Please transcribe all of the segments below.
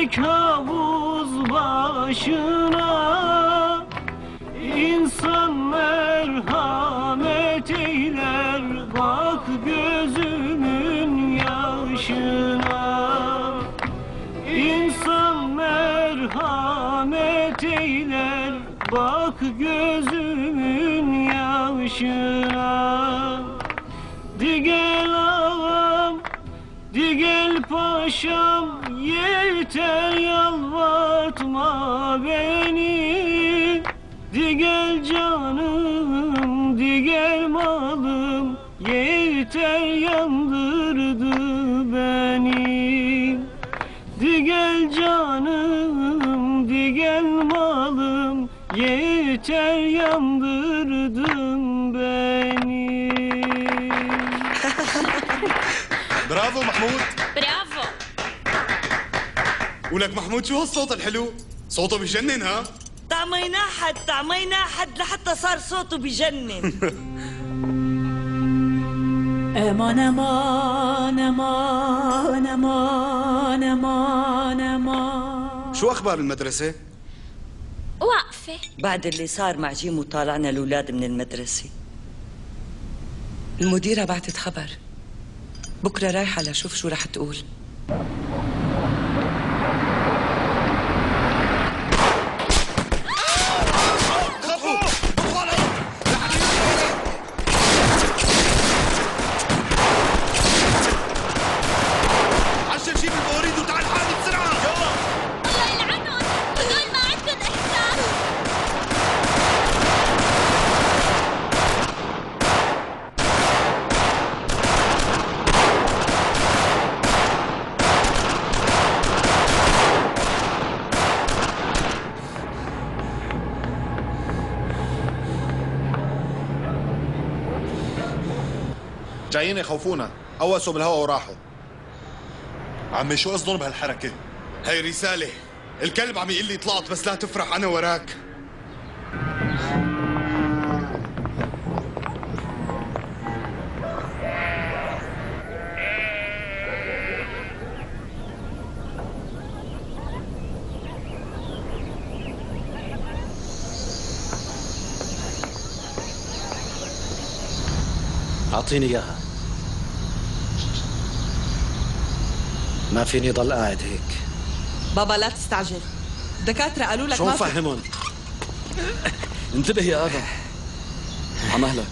Düşsek havuz başına, İnsan merhamet eyler, bak gözümün yaşına. İnsan merhamet eyler, bak gözümün yaşına. Di gel ağam, di gel paşam, yeter yalvartma beni. Di gel canım, di gel malım, yeter yandırdı beni. Di gel canım, di gel malım, yeter yandırdın beni. برافو محمود. برافو. ولك محمود شو هالصوت الحلو؟ صوته بجنن ها؟ طعميناه حد لحتى صار صوته بجنن. امان امان امان امان امان امان. شو اخبار المدرسة؟ واقفة. بعد اللي صار مع جيم وطالعنا الاولاد من المدرسة، المديرة بعتت خبر، بكرة رايحة لشوف شو رح تقول. عشان جيب البوريد وتعال حالي بسرعة. يلا. الله يلعنهم، هدول ما عندهم إحساس. جايين يخوفونا، قوسوا بالهواء وراحوا. عمي شو قصدهم بهالحركة؟ هي رسالة، الكلب عم يقول لي طلعت بس لا تفرح أنا وراك. أعطيني إياها. ما فيني ضل قاعد هيك. بابا لا تستعجل، الدكاترة قالوا لك شو نفهمهم؟ انتبه يا آدم، على مهلك.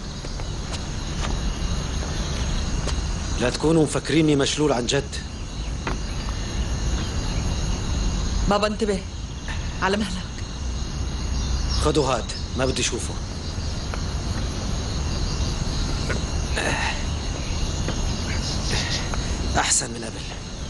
لا تكونوا مفكريني مشلول عن جد. بابا انتبه، على مهلك. خذوا هاد، ما بدي اشوفه. أحسن من قبل.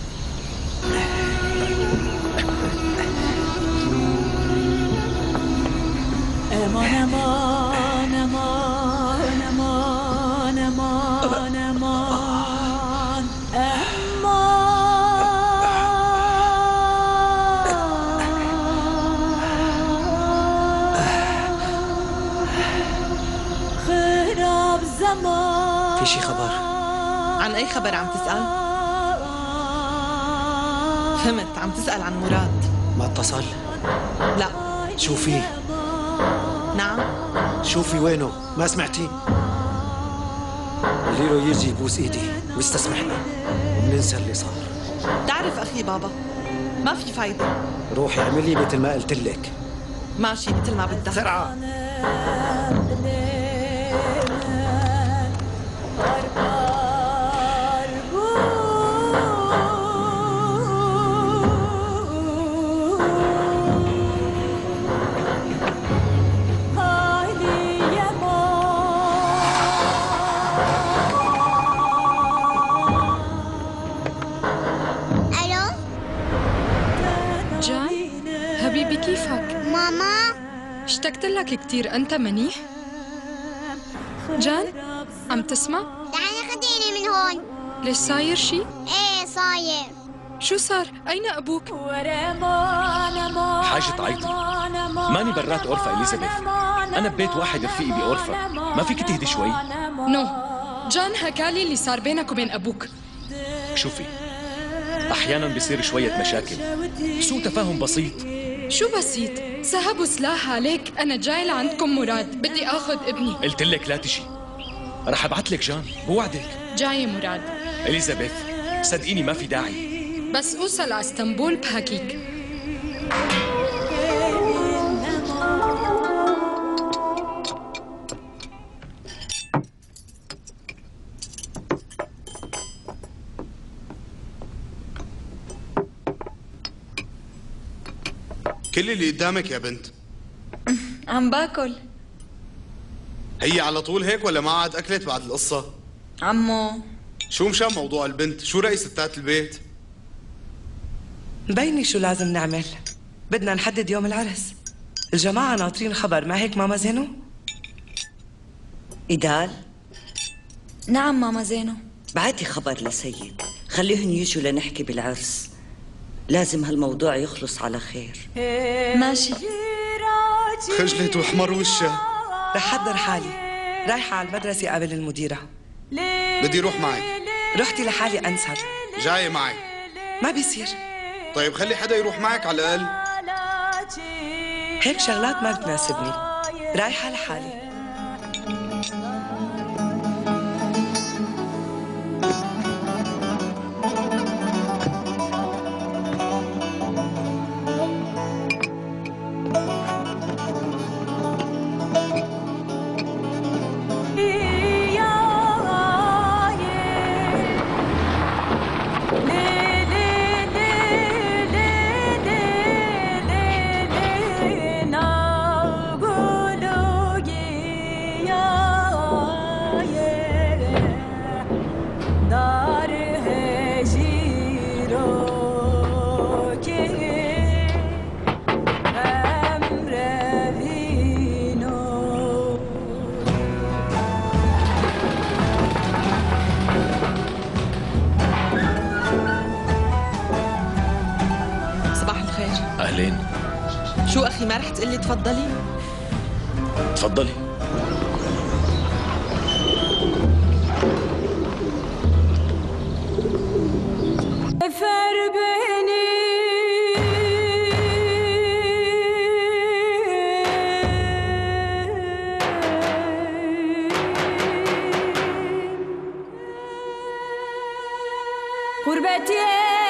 امان امان امان امان امان امان خراب زمان. في شي خبر؟ عن أي خبر عم تسأل؟ فهمت، عم تسأل عن مراد. ما اتصل؟ لا. شو في؟ نعم. شوفي وينه؟ ما سمعتي؟ قولي له يجي يبوس ايدي ويستسمحنا وبننسى اللي صار. تعرف أخي بابا، ما في فايدة. روحي اعملي مثل ما قلت لك. ماشي مثل ما بدك. بسرعة. حبيبي كيفك؟ ماما اشتقت لك كثير، أنت منيح؟ جان عم تسمع؟ تعالي خديني من هون. ليش صاير شي؟ ايه صاير. شو صار؟ أين أبوك؟ حاجة تعيطي، ماني برات أورفا إليزابيث، أنا ببيت واحد رفيقي بأورفا، ما فيك تهدي شوي؟ نو، جان حكالي اللي صار بينك وبين أبوك. شوفي، أحيانا بيصير شوية مشاكل، سوء تفاهم بسيط. شو بسيط؟ سحبوا سلاح عليك. أنا جاي لعندكم مراد، بدي آخذ ابني. قلت لك لا تجي، رح ابعت لك جان، بوعدك. جاي مراد. إليزابيث صدقيني ما في داعي. بس أوصل على اسطنبول بحكيك. كل اللي قدامك يا بنت. عم باكل. هي على طول هيك ولا ما عاد أكلت بعد القصة؟ عمو شو مشان موضوع البنت؟ شو رأي ستات البيت؟ بيني شو لازم نعمل. بدنا نحدد يوم العرس. الجماعة ناطرين خبر، ما هيك ماما زينو؟ إدال؟ نعم ماما زينو. بعتي خبر لسيد، خليهم يجوا لنحكي بالعرس. لازم هالموضوع يخلص على خير. ماشي. خجلت وحمر وشها. رح حضر حالي، رايحة على المدرسة قابل المديرة. بدي روح معك. رحتي لحالي أنسب. جاي معي. ما بيصير. طيب خلي حدا يروح معك على الأقل. هيك شغلات ما بتناسبني، رايحة لحالي. أهلين. شو أخي ما رح تقلي تفضلي؟ تفضلي. غربتي